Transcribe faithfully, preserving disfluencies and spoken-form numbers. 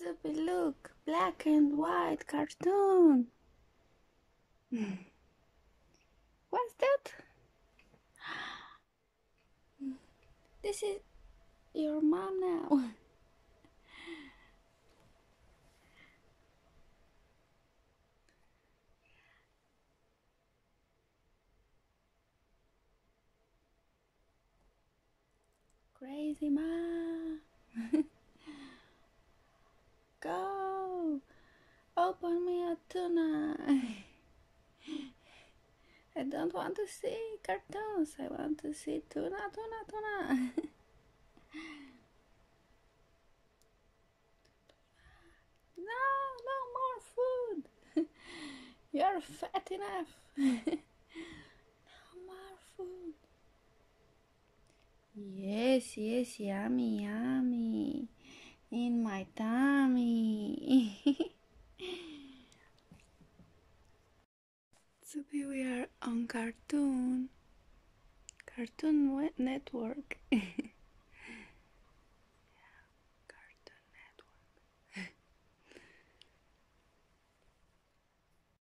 Tupi, look, black and white cartoon. What's that? This is your mom now. Crazy mom. Go. Open me a tuna. I don't want to see cartoons. I want to see tuna, tuna, tuna. No, no more food. You're fat enough. No more food. Yes, yes, yummy, yummy. In my tummy. Tupi, we are on Cartoon. Cartoon Network.